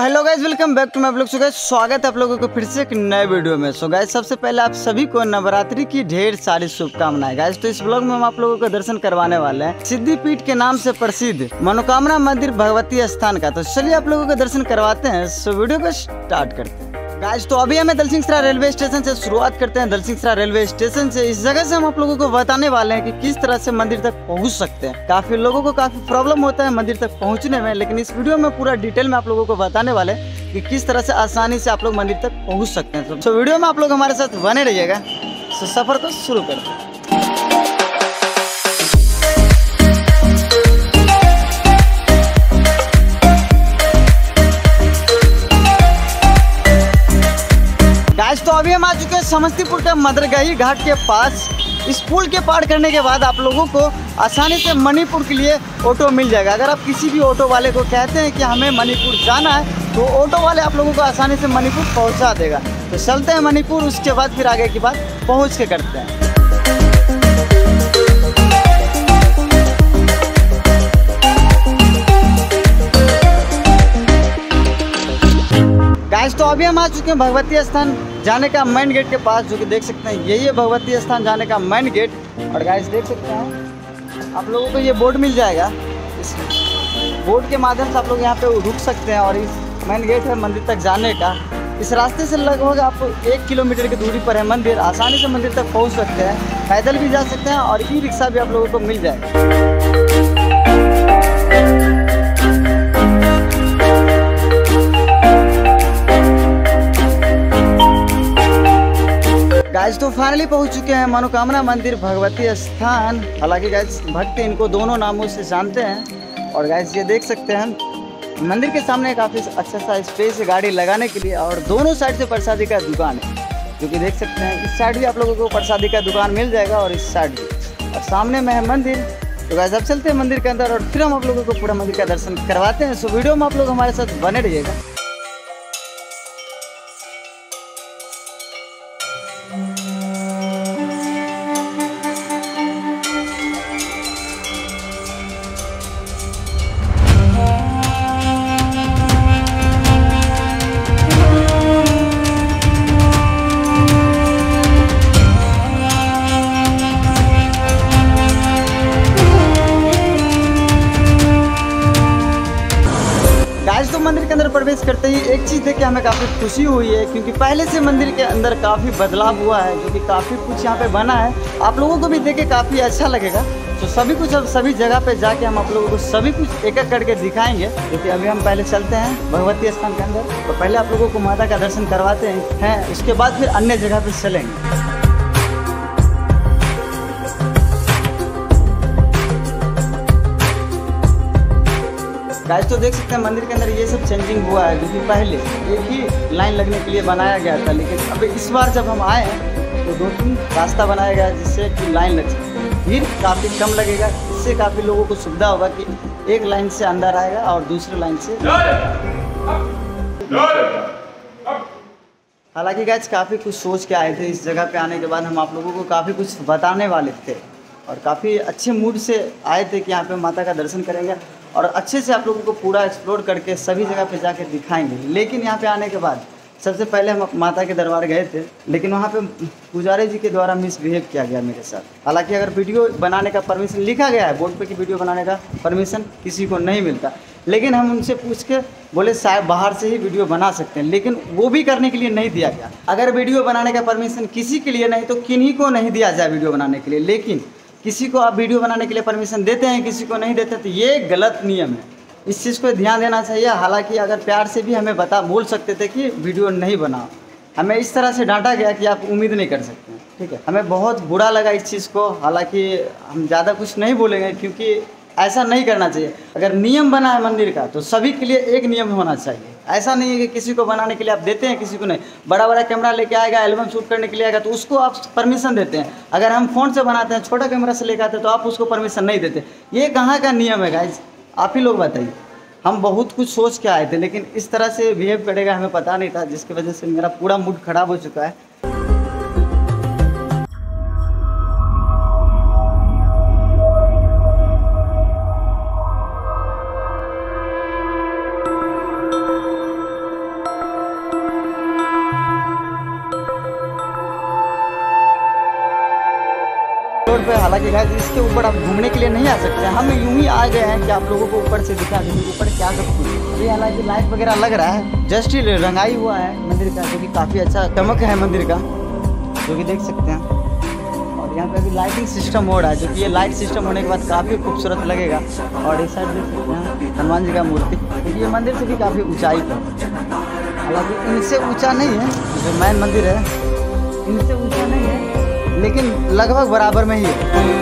Hello guys, welcome back to my blog. So guys, स्वागत है आप लोगों को फिर से एक नए वीडियो में। सो गाइस, सबसे पहले आप सभी को नवरात्रि की ढेर सारी शुभकामनाएं। गाइस, तो इस ब्लॉग में हम आप लोगों को दर्शन करवाने वाले हैं सिद्धिपीठ के नाम से प्रसिद्ध मनोकामना मंदिर भगवती स्थान का। तो चलिए आप लोगों को दर्शन करवाते हैं। सो वीडियो को स्टार्ट करते हैं। गाइस, तो अभी हमें दलसिंहसराय रेलवे स्टेशन से शुरुआत करते हैं। दलसिंहसराय रेलवे स्टेशन से इस जगह से हम आप लोगों को बताने वाले हैं कि किस तरह से मंदिर तक पहुंच सकते हैं। काफी लोगों को काफी प्रॉब्लम होता है मंदिर तक पहुंचने में, लेकिन इस वीडियो में पूरा डिटेल में आप लोगों को बताने वाले हैं कि किस तरह से आसानी से आप लोग मंदिर तक पहुंच सकते हैं। तो वीडियो में आप लोग हमारे साथ बने रहिएगा। तो सफर को शुरू करते हैं। तो अभी हम आ चुके हैं समस्तीपुर के मदरगाही घाट के पास। इस पुल के पार करने के बाद आप लोगों को आसानी से मणिपुर के लिए ऑटो मिल जाएगा। अगर आप किसी भी ऑटो वाले को कहते हैं कि हमें मणिपुर जाना है, तो ऑटो वाले आप लोगों को आसानी से मणिपुर पहुंचा देगा। तो चलते हैं मणिपुर, उसके बाद फिर आगे की बात पहुँच के करते हैं। गाइस, तो अभी हम आ चुके हैं भगवती स्थान जाने का मेन गेट के पास, जो कि देख सकते हैं यही है भगवती स्थान जाने का मेन गेट। और गाइस देख सकते हैं आप लोगों को ये बोर्ड मिल जाएगा। इस बोर्ड के माध्यम से आप लोग यहाँ पे रुक सकते हैं। और इस मेन गेट है मंदिर तक जाने का। इस रास्ते से लगभग आपको 1 किलोमीटर की दूरी पर है मंदिर। आसानी से मंदिर तक पहुँच सकते हैं, पैदल भी जा सकते हैं और ई रिक्शा भी आप लोगों को मिल जाएगा। गाइस, तो फाइनली पहुंच चुके हैं मनोकामना मंदिर भगवती स्थान। हालांकि गाइस भक्त इनको दोनों नामों से जानते हैं। और गाइस ये देख सकते हैं मंदिर के सामने काफ़ी अच्छा सा स्पेस है गाड़ी लगाने के लिए। और दोनों साइड से प्रसादी का दुकान है, जो कि देख सकते हैं। इस साइड भी आप लोगों को प्रसादी का दुकान मिल जाएगा और इस साइड भी। और सामने में है मंदिर। तो गाइस अब चलते हैं मंदिर के अंदर और फिर हम आप लोगों को पूरा मंदिर का दर्शन करवाते हैं। सो वीडियो में आप लोग हमारे साथ बने रहिएगा। तो मंदिर के अंदर प्रवेश करते ही एक चीज़ देख के हमें काफ़ी खुशी हुई है, क्योंकि पहले से मंदिर के अंदर काफ़ी बदलाव हुआ है, जो कि काफ़ी कुछ यहाँ पे बना है। आप लोगों को भी देख के काफ़ी अच्छा लगेगा। तो सभी कुछ अब सभी जगह पे जाके हम आप लोगों को सभी कुछ एक एक करके दिखाएंगे। क्योंकि अभी हम पहले चलते हैं भगवती स्थान के अंदर। तो पहले आप लोगों को माता का दर्शन करवाते हैं, उसके बाद फिर अन्य जगह पर चलेंगे। गाइस, तो देख सकते हैं मंदिर के अंदर ये सब चेंजिंग हुआ है, क्योंकि पहले एक ही लाइन लगने के लिए बनाया गया था। लेकिन अब इस बार जब हम आए हैं तो 2-3 रास्ता बनाया गया है, जिससे कि लाइन लग सके। भीड़ काफ़ी कम लगेगा। इससे काफ़ी लोगों को सुविधा होगा कि एक लाइन से अंदर आएगा और दूसरी लाइन से। हालांकि गाइस काफ़ी कुछ सोच के आए थे। इस जगह पे आने के बाद हम आप लोगों को काफ़ी कुछ बताने वाले थे और काफ़ी अच्छे मूड से आए थे कि यहाँ पे माता का दर्शन करेंगे और अच्छे से आप लोगों को पूरा एक्सप्लोर करके सभी जगह पे जाके दिखाएंगे। लेकिन यहाँ पे आने के बाद सबसे पहले हम माता के दरबार गए थे, लेकिन वहाँ पे पुजारी जी के द्वारा मिसबिहेव किया गया मेरे साथ। हालांकि अगर वीडियो बनाने का परमिशन लिखा गया है बोर्ड पे कि वीडियो बनाने का परमिशन किसी को नहीं मिलता, लेकिन हम उनसे पूछ के बोले शायद बाहर से ही वीडियो बना सकते हैं, लेकिन वो भी करने के लिए नहीं दिया गया। अगर वीडियो बनाने का परमिशन किसी के लिए नहीं तो किन्हीं को नहीं दिया जाए वीडियो बनाने के लिए। लेकिन किसी को आप वीडियो बनाने के लिए परमिशन देते हैं, किसी को नहीं देते, तो ये गलत नियम है। इस चीज़ को ध्यान देना चाहिए। हालांकि अगर प्यार से भी हमें बोल सकते थे कि वीडियो नहीं बनाओ, हमें इस तरह से डांटा गया कि आप उम्मीद नहीं कर सकते हैं। ठीक है, हमें बहुत बुरा लगा इस चीज़ को। हालांकि हम ज़्यादा कुछ नहीं बोलेंगे, क्योंकि ऐसा नहीं करना चाहिए। अगर नियम बना है मंदिर का तो सभी के लिए एक नियम होना चाहिए। ऐसा नहीं है कि किसी को बनाने के लिए आप देते हैं, किसी को नहीं। बड़ा बड़ा कैमरा लेके आएगा, एल्बम शूट करने के लिए आएगा, तो उसको आप परमिशन देते हैं। अगर हम फ़ोन से बनाते हैं, छोटा कैमरा से लेकर आते हैं, तो आप उसको परमिशन नहीं देते। ये कहाँ का नियम है गाइस? आप ही लोग बताइए। हम बहुत कुछ सोच के आए थे, लेकिन इस तरह से बिहेव करेगा हमें पता नहीं था, जिसकी वजह से मेरा पूरा मूड खराब हो चुका है। पे। हालांकि गाइस इसके ऊपर आप घूमने के लिए नहीं आ सकते, हम यूं ही आ गए हैं कि आप लोगों को ऊपर से दिखा दें ऊपर क्या सब कुछ। अभी हालांकि लाइट वगैरह लग रहा है, जस्ट ही रंगाई हुआ है मंदिर का, जो कि काफ़ी अच्छा चमक है मंदिर का, जो कि देख सकते हैं। और यहाँ पे अभी लाइटिंग सिस्टम हो रहा है, जो कि ये लाइट सिस्टम होने के बाद काफ़ी खूबसूरत लगेगा। और इस साइड देख सकते हैं हनुमान जी का मूर्ति, क्योंकि ये मंदिर से भी काफ़ी ऊंचाई पर, हालांकि इनसे ऊंचा नहीं है, जो मेन मंदिर है इनसे ऊंचा नहीं है, लेकिन लगभग बराबर में ही है।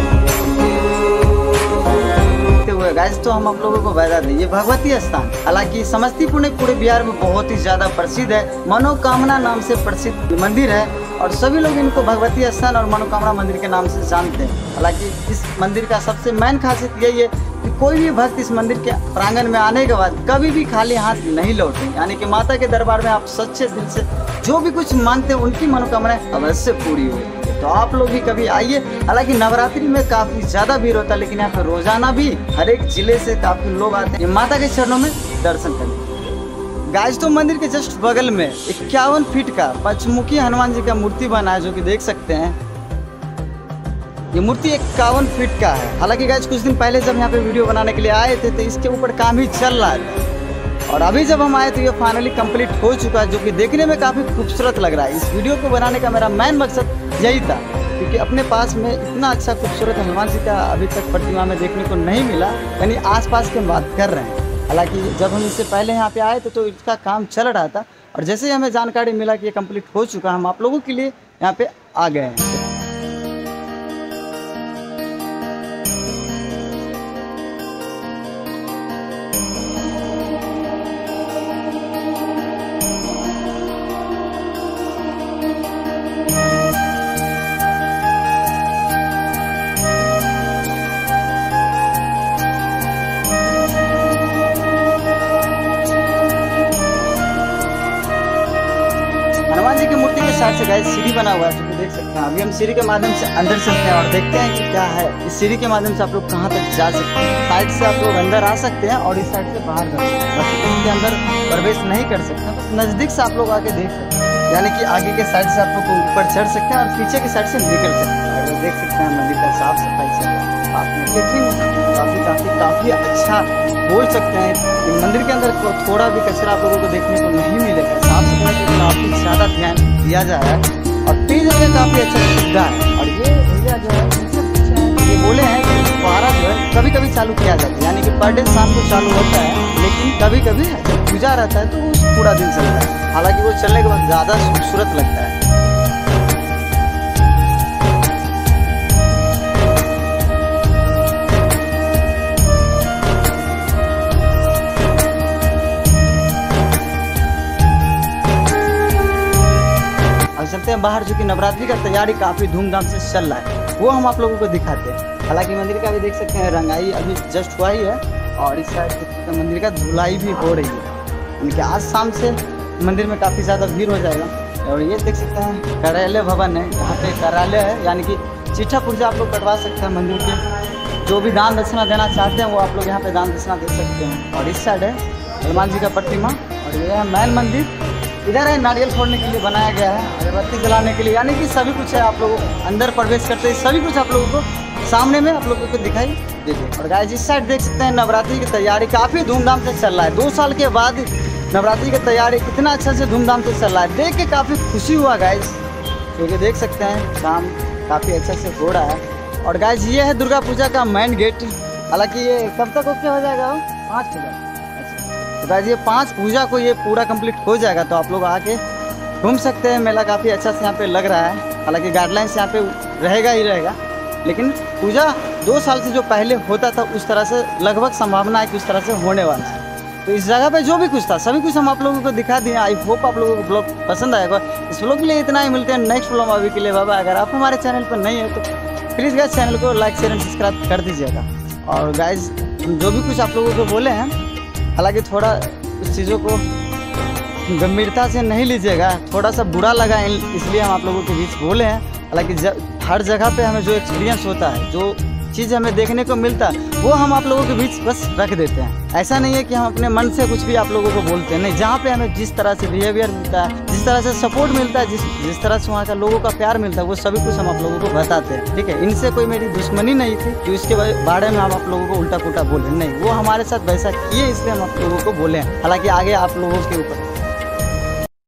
गाइस तो हम आप लोगों को बता दें, ये भगवती स्थान हालांकि समस्तीपुर में पूरे बिहार में बहुत ही ज्यादा प्रसिद्ध है, मनोकामना नाम से प्रसिद्ध मंदिर है और सभी लोग इनको भगवती स्थान और मनोकामना मंदिर के नाम से जानते हैं। हालांकि इस मंदिर का सबसे मेन खासियत यही है कि कोई भी भक्त इस मंदिर के प्रांगण में आने के बाद कभी भी खाली हाथ नहीं लौटे, यानी कि माता के दरबार में आप सच्चे दिल से जो भी कुछ मांगते हैं उनकी मनोकामनाएं अवश्य पूरी हुई। तो आप लोग भी कभी आइए। हालांकि नवरात्रि में काफी ज्यादा भीड़ होता है, लेकिन यहाँ पे रोजाना भी हर एक जिले से काफी लोग आते हैं माता के चरणों में दर्शन करने। गाइस तो मंदिर के जस्ट बगल में 51 फीट का पंचमुखी हनुमान जी का मूर्ति बना है, जो कि देख सकते हैं। ये मूर्ति 51 फीट का है। हालांकि गाइस कुछ दिन पहले जब यहाँ पे वीडियो बनाने के लिए आए थे तो इसके ऊपर काम ही चल रहा था, और अभी जब हम आए तो ये फाइनली कंप्लीट हो चुका है, जो कि देखने में काफ़ी खूबसूरत लग रहा है। इस वीडियो को बनाने का मेरा मेन मकसद यही था, क्योंकि अपने पास में इतना अच्छा खूबसूरत हनुमान जी का अभी तक प्रतिमा में देखने को नहीं मिला, यानी आसपास की हम बात कर रहे हैं। हालांकि जब हम इससे पहले यहाँ पे आए थे तो इसका काम चल रहा था, और जैसे ही हमें जानकारी मिला कि ये कंप्लीट हो चुका, हम आप लोगों के लिए यहाँ पे आ गए हैं। हनुमान जी की मूर्ति के साइड से गाइस सीढ़ी बना हुआ है, जो कि देख सकते हैं। अभी हम सीढ़ी के माध्यम से अंदर चलते हैं और देखते हैं कि क्या है। इस सीढ़ी के माध्यम से आप लोग कहाँ तक जा सकते हैं। साइड से आप लोग अंदर आ सकते हैं और इस साइड से बाहर जा सकते हैं, बस इसके अंदर प्रवेश नहीं कर सकते, बस नज़दीक से आप लोग आके देख सकते हैं। यानी कि आगे के साइड से आप लोग ऊपर चढ़ सकते हैं और पीछे के साइड से निकल सकते हैं। और देख सकते हैं मंदिर का साफ सफाई चल रहा है, आप लेकिन काफ़ी अच्छा बोल सकते हैं कि मंदिर के अंदर थोड़ा भी कचरा आप लोगों को देखने को नहीं मिलेगा। साफ सफाई पर काफ़ी ज़्यादा ध्यान दिया जा रहा है और पेज में काफ़ी अच्छा सुविधा है। और ये भैया जो है ये बोले हैं कि फुहारा जो है कभी कभी चालू किया जाता है, यानी कि पर डे शाम को चालू होता है, लेकिन कभी कभी जब पूजा रहता है तो वो पूरा दिन चलता है। हालांकि वो चलने के बाद ज़्यादा खूबसूरत लगता है। चलते हैं बाहर, जो कि नवरात्रि का तैयारी काफ़ी धूमधाम से चल रहा है, वो हम आप लोगों को दिखाते हैं। हालांकि मंदिर का भी देख सकते हैं रंगाई अभी जस्ट हुआ ही है, और इस साइड मंदिर का धुलाई भी हो रही है। उनके आज शाम से मंदिर में काफ़ी ज़्यादा भीड़ हो जाएगा। और ये देख सकते हैं कार्यालय भवन है, यहाँ पे कार्यालय है, यानी कि चिट्ठा पुर्जा आप लोग कटवा सकते हैं मंदिर के। जो भी दान दक्षिणा देना चाहते हैं वो आप लोग यहाँ पे दान दक्षिणा दे सकते हैं। और इस साइड है हनुमान जी का प्रतिमा, और ये है मेन मंदिर। इधर है नारियल फोड़ने के लिए बनाया गया है, अगरबत्ती जलाने के लिए, यानी कि सभी कुछ है। आप लोग अंदर प्रवेश करते हैं सभी कुछ आप लोगों को सामने में आप लोगों को दिखाई देते। और गाइस इस साइड देख सकते हैं नवरात्रि की तैयारी काफ़ी धूमधाम से चल रहा है। 2 साल के बाद नवरात्रि की तैयारी इतना अच्छा से धूमधाम से चल रहा है, देख के काफ़ी खुशी हुआ गाइस, क्योंकि देख सकते हैं काम काफ़ी अच्छा से हो रहा है। और गाइस ये है दुर्गा पूजा का मेन गेट। हालांकि ये कब तक ओके हो जाएगा? 5 पूजा। तो गाइस ये 5 पूजा को ये पूरा कंप्लीट हो जाएगा तो आप लोग आके घूम सकते हैं। मेला काफ़ी अच्छा से यहाँ पे लग रहा है। हालांकि गाइडलाइंस यहाँ पे रहेगा ही रहेगा, लेकिन पूजा 2 साल से जो पहले होता था उस तरह से लगभग संभावना है कि उस तरह से होने वाला है। तो इस जगह पे जो भी कुछ था सभी कुछ हम आप लोगों को दिखा दिए। आई होप आप लोगों को ब्लॉग पसंद आएगा। इस ब्लॉग के लिए इतना ही, मिलते हैं नेक्स्ट ब्लॉग में। अभी के लिए बाबा, अगर आप हमारे चैनल पर नहीं है तो प्लीज़ गाइस चैनल को लाइक शेयर एंड सब्सक्राइब कर दीजिएगा। और गाइस जो भी कुछ आप लोगों को बोले हैं, हालांकि थोड़ा कुछ चीज़ों को गंभीरता से नहीं लीजिएगा, थोड़ा सा बुरा लगा इसलिए हम आप लोगों के बीच बोले हैं। हालांकि हर जगह पे हमें जो एक्सपीरियंस होता है, जो चीज़ हमें देखने को मिलता वो हम आप लोगों के बीच बस रख देते हैं। ऐसा नहीं है कि हम अपने मन से कुछ भी आप लोगों को बोलते हैं, नहीं। जहाँ पे हमें जिस तरह से बिहेवियर मिलता है, जिस तरह से सपोर्ट मिलता है, जिस तरह से वहाँ का लोगों का प्यार मिलता है, वो सभी कुछ हम आप लोगों को बताते हैं, ठीक है। इनसे कोई मेरी दुश्मनी नहीं थी कि उसके बारे में हम आप लोगों को उल्टा पुल्टा बोले, नहीं। वो हमारे साथ वैसा किए इसलिए हम आप लोगों को बोले हैं। हालांकि आगे आप लोगों के ऊपर